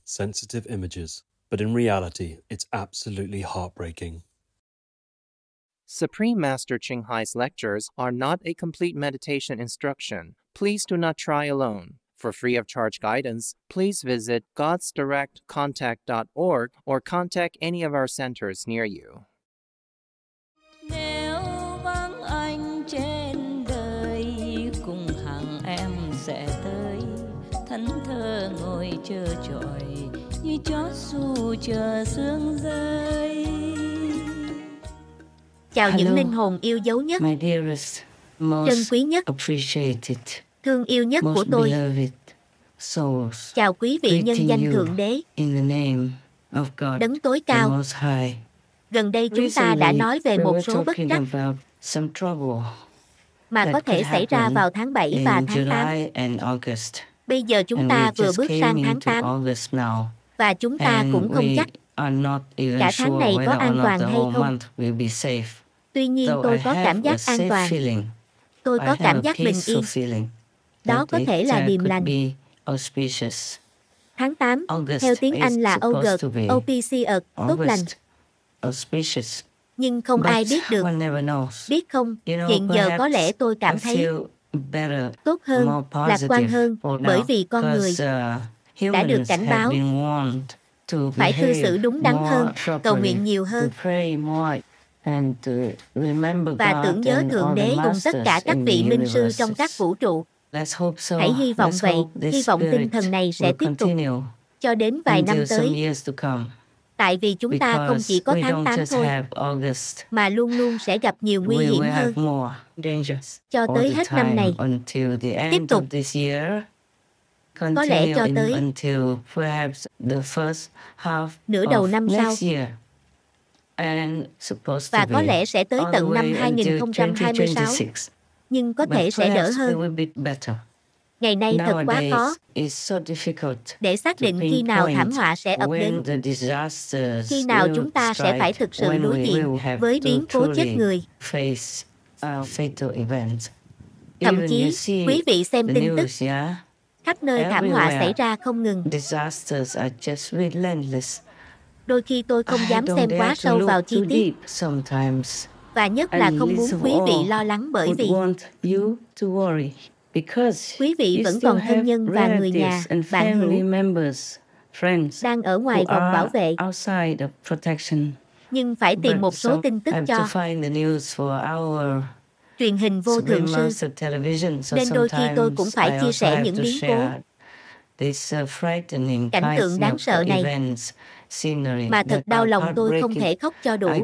sensitive images, but in reality, it's absolutely heartbreaking. Supreme Master Ching Hai's lectures are not a complete meditation instruction. Please do not try alone. For free of charge guidance, please visit godsdirectcontact.org or contact any of our centers near you. Nếu vắng anh trên đời, cùng hàng em sẽ tới, thẫn thờ ngồi chờ trọi như chó dù chờ sương rơi. Chào những linh hồn yêu dấu nhất, trân quý nhất, thương yêu nhất của tôi. Chào quý vị nhân danh Thượng Đế, Đấng tối cao. Gần đây chúng ta đã nói về một số bất trắc mà có thể xảy ra vào tháng 7 và tháng 8. Bây giờ chúng ta vừa bước sang tháng 8 và chúng ta cũng không chắc cả tháng này có an toàn hay không. Tuy nhiên tôi có cảm giác an toàn. Tôi có cảm giác bình yên. Đó có thể là điềm lành. Tháng 8, theo tiếng Anh là August, auspicious, tốt lành. Nhưng không ai biết được. Biết không, hiện giờ có lẽ tôi cảm thấy tốt hơn, lạc quan hơn, bởi vì con người đã được cảnh báo phải cư xử đúng đắn hơn, cầu nguyện nhiều hơn và tưởng nhớ Thượng Đế cùng tất cả các vị minh sư trong các vũ trụ. Hãy hy vọng vậy, hy vọng tinh thần này sẽ tiếp tục cho đến vài năm tới. Tại vì chúng ta không chỉ có tháng 8 thôi, mà luôn luôn sẽ gặp nhiều nguy hiểm hơn cho tới hết năm này. Tiếp tục, có lẽ cho tới nửa đầu năm sau. Và có lẽ sẽ tới tận năm 2026. Nhưng có thể sẽ đỡ hơn. Ngày nay thật quá khó để xác định khi nào thảm họa sẽ ập đến, khi nào chúng ta sẽ phải thực sự đối diện với biến cố chết người. Thậm chí, quý vị xem tin tức, khắp nơi thảm họa xảy ra không ngừng. Đôi khi tôi không dám xem quá sâu vào chi tiết, và nhất là không muốn quý vị lo lắng bởi vì quý vị vẫn còn thân nhân và người nhà, bạn hữu đang ở ngoài vòng bảo vệ. Nhưng phải tìm một số tin tức cho truyền hình vô thượng sư, nên đôi khi tôi cũng phải chia sẻ những biến cố, cảnh tượng đáng sợ này, mà thật đau lòng tôi không thể khóc cho đủ.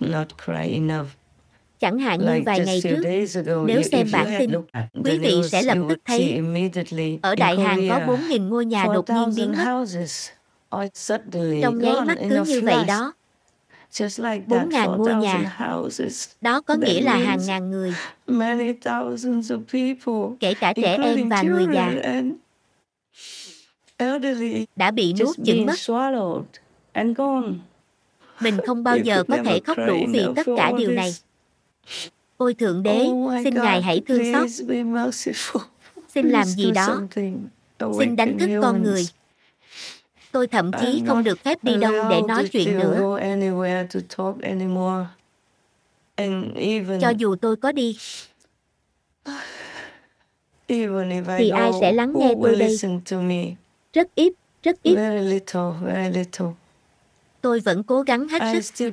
Chẳng hạn như vài ngày trước, nếu xem bản tin, quý vị sẽ lập tức thấy ở Đại Hàn có 4.000 ngôi nhà đột nhiên biến mất. Trong nháy mắt cứ như vậy đó. 4.000 ngôi nhà. Đó có nghĩa là hàng ngàn người, kể cả trẻ em và người già, đã bị nuốt chửng mất. Mình không bao giờ có thể khóc đủ vì tất cả điều này. Ôi Thượng Đế, xin Ngài hãy thương xót. Xin làm gì đó. Xin đánh thức con người. Tôi thậm chí không được phép đi đâu để nói chuyện nữa. Cho dù tôi có đi, thì ai sẽ lắng nghe tôi đây? Rất ít, rất ít. Tôi vẫn cố gắng hết sức,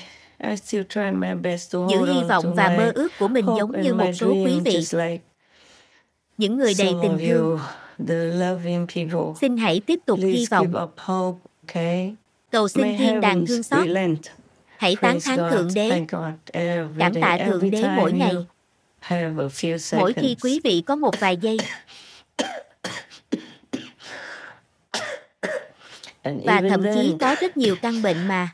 giữ hy vọng và mơ ước của mình giống như một số quý vị, những người đầy tình thương. Xin hãy tiếp tục hy vọng. Cầu xin thiên đàng thương xót. Hãy tán thán Thượng Đế, cảm tạ Thượng Đế mỗi ngày, mỗi khi quý vị có một vài giây. Và thậm chí có rất nhiều căn bệnh mà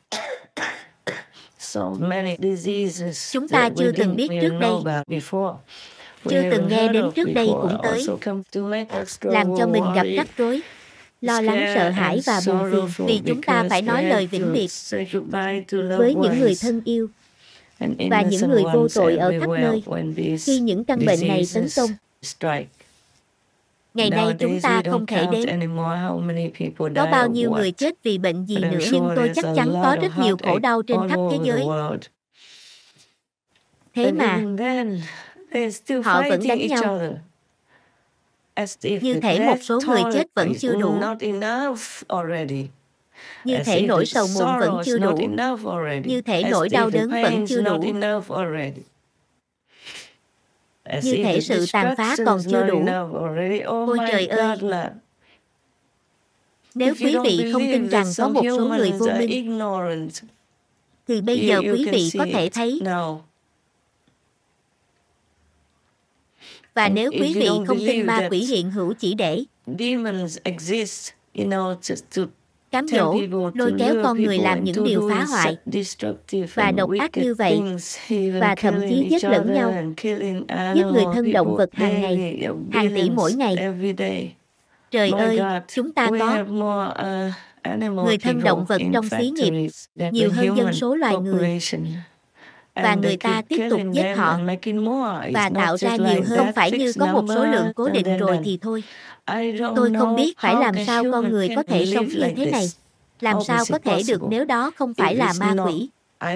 chúng ta chưa từng biết trước đây, chưa từng nghe đến trước đây cũng tới, làm cho mình gặp rắc rối, lo lắng, sợ hãi và buồn phiền vì chúng ta phải nói lời vĩnh biệt với những người thân yêu và những người vô tội ở khắp nơi khi những căn bệnh này tấn công. Ngày nay chúng ta không thể đếm có bao nhiêu người chết vì bệnh gì nữa, nhưng tôi chắc chắn có rất nhiều khổ đau trên khắp thế giới. Thế mà họ vẫn đánh nhau. Như thể một số người chết vẫn chưa đủ. Như thể nỗi sầu muộn vẫn chưa đủ. Như thể nỗi đau đớn vẫn chưa đủ. Như thể sự tàn phá còn chưa đủ. Ôi trời ơi! Nếu quý vị không tin rằng có một số người vô minh, thì bây giờ quý vị có thể thấy. Và nếu quý vị không tin ma quỷ hiện hữu chỉ để cám dỗ, lôi kéo con người làm những điều phá hoại và độc ác như vậy, và thậm chí giết lẫn nhau, giết người thân động vật hàng ngày, hàng tỷ mỗi ngày. Trời ơi, chúng ta có người thân động vật trong xí nghiệp nhiều hơn dân số loài người. Và người ta tiếp tục giết họ và tạo ra nhiều hơn. Không phải như có một số lượng cố định rồi thì thôi. Tôi không biết phải làm sao con người có thể sống như thế này. Làm sao có thể được nếu đó không phải là ma quỷ.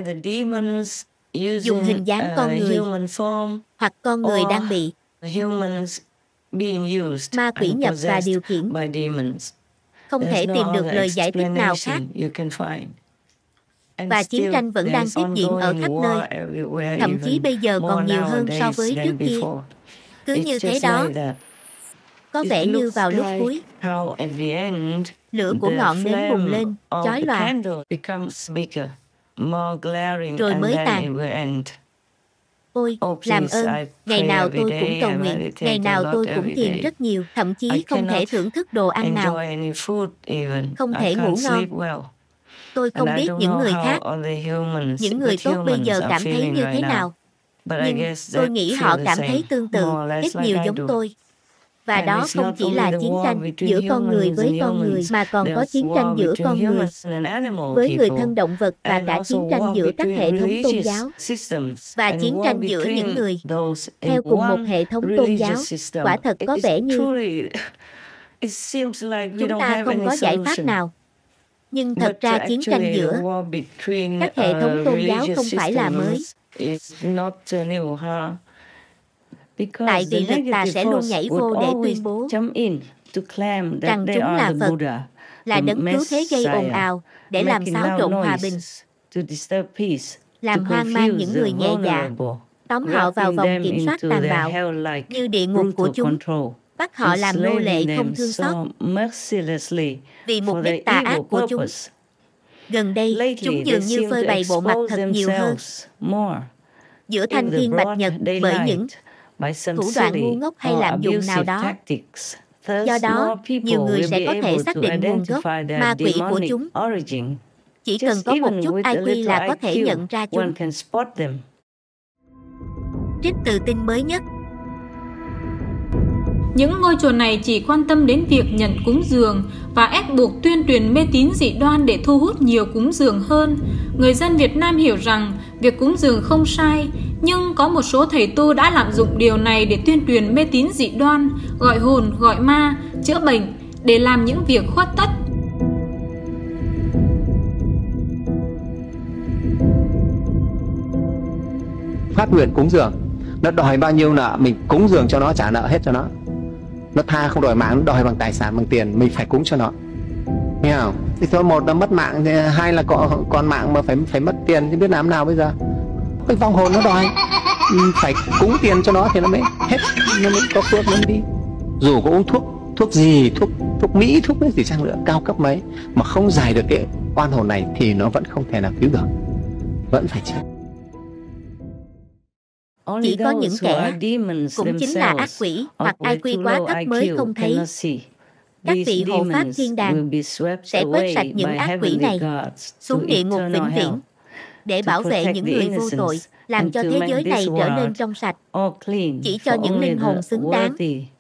Dùng hình dáng con người, hoặc con người đang bị ma quỷ nhập và điều khiển. Không thể tìm được lời giải thích nào khác. Và chiến tranh vẫn đang tiếp diễn ở khắp nơi. Thậm chí bây giờ còn nhiều hơn so với trước kia. Cứ như thế đó. Có vẻ như vào lúc cuối, lửa của ngọn nến bùng lên, chói lòa, rồi mới tàn. Ôi, làm ơn, ngày nào tôi cũng cầu nguyện, ngày nào tôi cũng thiền rất nhiều, thậm chí không thể thưởng thức đồ ăn nào, không thể ngủ ngon. Tôi không biết những người khác, những người tốt bây giờ cảm thấy như thế nào, nhưng tôi nghĩ họ cảm thấy tương tự, ít nhiều giống tôi. Và đó không chỉ là chiến tranh giữa con người với con người, mà còn có chiến tranh giữa con người với người thân động vật, và cả chiến tranh giữa các hệ thống tôn giáo, và chiến tranh giữa những người theo cùng một hệ thống tôn giáo. Quả thật có vẻ như chúng ta không có giải pháp nào. Nhưng thật ra chiến tranh giữa các hệ thống tôn giáo không phải là mới. Tại vì lực tà sẽ luôn nhảy vô để tuyên bố rằng chúng là Phật, là đấng cứu thế gây ồn ào, để làm xáo trộn hòa bình, làm hoang mang những người nhẹ dạ, tóm họ vào vòng kiểm soát tàn bạo như địa ngục của chúng, bắt họ làm nô lệ không thương xót vì mục đích tà ác của chúng. Gần đây, chúng dường như phơi bày bộ mặt thật nhiều hơn giữa thanh thiên bạch nhật bởi những thủ đoạn ngu ngốc hay lạm dụng nào đó. Do đó, nhiều người sẽ có thể xác định nguồn gốc ma quỷ của chúng. Chỉ cần có một chút IQ là có thể nhận ra chúng. Trích từ tin mới nhất. Những ngôi chùa này chỉ quan tâm đến việc nhận cúng dường và ép buộc tuyên truyền mê tín dị đoan để thu hút nhiều cúng dường hơn. Người dân Việt Nam hiểu rằng việc cúng dường không sai, nhưng có một số thầy tu đã lạm dụng điều này để tuyên truyền mê tín dị đoan, gọi hồn, gọi ma, chữa bệnh, để làm những việc khuất tất. Phát nguyện cúng dường, nó đòi bao nhiêu nợ mình cúng dường cho nó, trả nợ hết cho nó. Nó tha không đòi mạng, nó đòi bằng tài sản, bằng tiền, mình phải cúng cho nó. Nghe không? Thì thôi, một là mất mạng, hai là còn mạng mà phải mất tiền, thì biết làm nào bây giờ? Cái vong hồn nó đòi phải cúng tiền cho nó thì nó mới hết, nó mới có phước, nó mới đi. Dù có uống thuốc gì, thuốc Mỹ, thuốc gì chăng nữa, cao cấp mấy, mà không giải được cái oan hồn này thì nó vẫn không thể nào cứu được, vẫn phải chết. Chỉ có những kẻ cũng chính là ác quỷ hoặc IQ quá thấp mới không thấy. Các vị hộ pháp thiên đàng sẽ quét sạch những ác quỷ này xuống địa ngục vĩnh viễn để bảo vệ những người vô tội, làm cho thế giới này trở nên trong sạch, chỉ cho những linh hồn xứng đáng.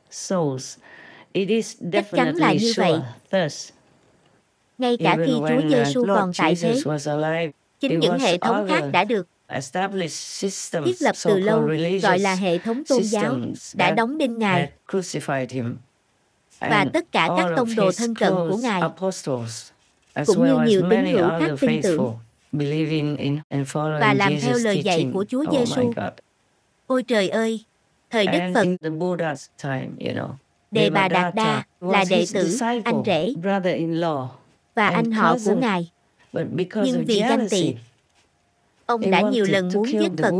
Chắc chắn là như vậy. Ngay cả khi Chúa Giêsu còn tại thế, chính những hệ thống khác đã được thiết lập từ lâu, gọi là hệ thống tôn giáo, đã đóng đinh Ngài. và tất cả các tông đồ thân cận của Ngài, cũng như nhiều tín hữu khác tin tưởng và làm theo lời dạy của Chúa Giêsu. Ôi trời ơi, thời Đức Phật, Đề Bà Đạt Đa là đệ tử, anh rể và anh họ của Ngài. Nhưng vì ganh tị, ông đã nhiều lần muốn giết Phật.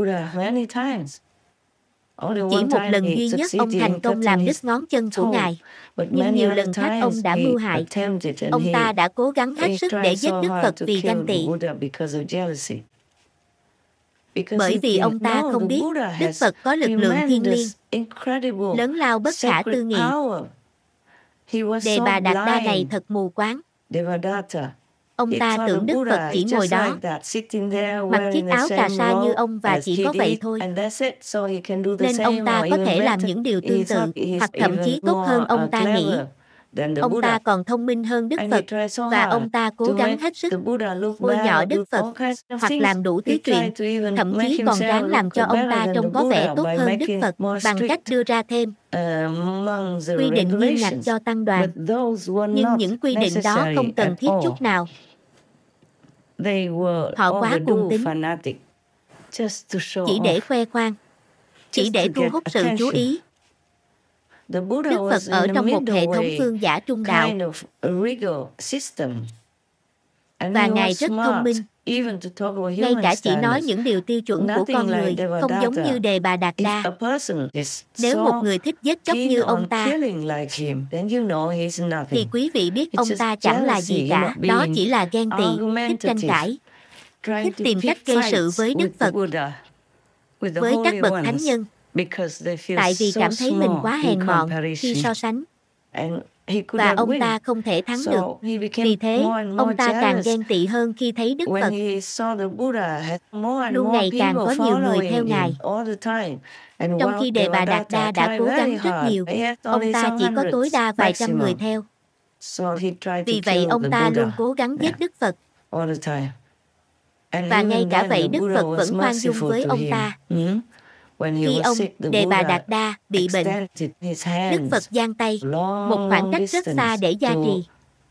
Chỉ một lần duy nhất ông thành công làm đứt ngón chân của Ngài, nhưng nhiều lần khác ông đã mưu hại. Ông ta đã cố gắng hết sức để giết Đức Phật vì ganh tị. Bởi vì ông ta không biết Đức Phật có lực lượng thiêng liêng, lớn lao bất khả tư nghị. Đề Bà Đạt Đa này thật mù quáng. Ông ta tưởng Đức Phật chỉ ngồi đó, mặc chiếc áo cà sa như ông và chỉ có vậy thôi. Nên ông ta có thể làm những điều tương tự, hoặc thậm chí tốt hơn ông ta nghĩ. Ông ta còn thông minh hơn Đức Phật, và ông ta cố gắng hết sức bôi nhọ Đức Phật, hoặc làm đủ thứ chuyện, thậm chí còn ráng làm cho ông ta trông có vẻ tốt hơn Đức Phật bằng cách đưa ra thêm quy định nghiêm ngặt cho tăng đoàn. Nhưng những quy định đó không cần thiết chút nào. Họ quá cuồng tín, chỉ để khoe khoang, chỉ để thu hút sự chú ý. Đức Phật ở trong một hệ thống phương giả trung đạo, và Ngài rất thông minh, ngay cả chỉ nói những điều tiêu chuẩn của con người, không giống như Đề Bà Đạt Đa. Nếu một người thích giết chóc như ông ta, thì quý vị biết ông ta chẳng là gì cả. Đó chỉ là ghen tị, thích tranh cãi, thích tìm cách gây sự với Đức Phật, với các bậc thánh nhân, tại vì cảm thấy mình quá hèn mọn khi so sánh. Và ông ta không thể thắng được. Vì thế, ông ta càng ghen tị hơn khi thấy Đức Phật luôn ngày càng có nhiều người theo Ngài. Trong khi Đề Bà Đạt Đa đã cố gắng rất nhiều, ông ta chỉ có tối đa vài trăm người theo. Vì vậy ông ta luôn cố gắng giết Đức Phật. Và ngay cả vậy Đức Phật vẫn khoan dung với ông ta. Khi ông, Đề Bà Đạt Đa, bị bệnh, Đức Phật giang tay một khoảng cách rất xa để gia trì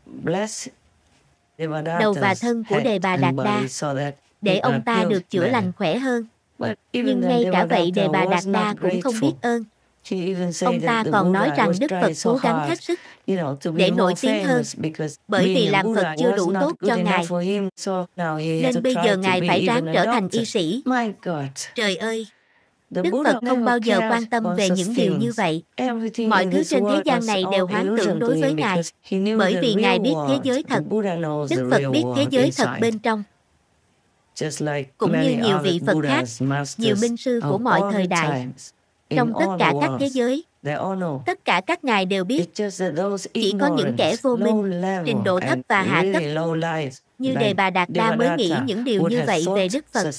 đầu và thân của Đề Bà Đạt Đa, để ông ta được chữa lành khỏe hơn. Nhưng ngay cả vậy Đề Bà Đạt Đa cũng không biết ơn. Ông ta còn nói rằng Đức Phật cố gắng hết sức để nổi tiếng hơn, bởi vì làm Phật chưa đủ tốt cho Ngài, nên bây giờ Ngài phải ráng trở thành y sĩ. Trời ơi! Đức Phật không bao giờ quan tâm về những điều như vậy. Mọi thứ trên thế gian này đều hoán tưởng đối với Ngài, bởi vì Ngài biết thế giới thật. Đức Phật biết thế giới thật bên trong. Cũng như nhiều vị Phật khác, nhiều minh sư của mọi thời đại, trong tất cả các thế giới, tất cả các ngài đều biết. Chỉ có những kẻ vô minh, trình độ thấp và hạ cấp, như Đề Bà Đạt Đa mới nghĩ những điều như vậy về Đức Phật.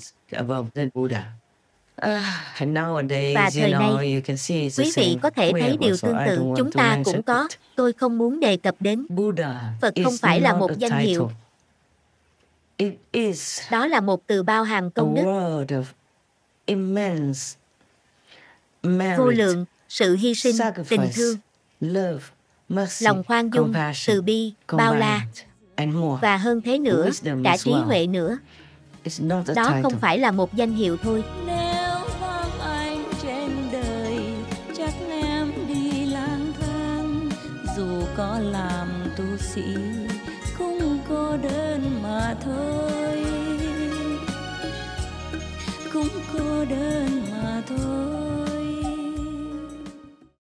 Và thời nay, quý vị có thể thấy điều tương tự chúng ta cũng có. Tôi không muốn đề cập đến. Phật không phải là một danh hiệu. Đó là một từ bao hàm công đức, vô lượng, sự hy sinh, tình thương, lòng khoan dung, từ bi, bao la, và hơn thế nữa, cả trí huệ nữa. Đó không phải là một danh hiệu thôi. Nếu vắng anh trên đời, chắc em đi lang thang. Dù có làm tu sĩ, cũng cô đơn mà thôi. Cũng cô đơn mà thôi.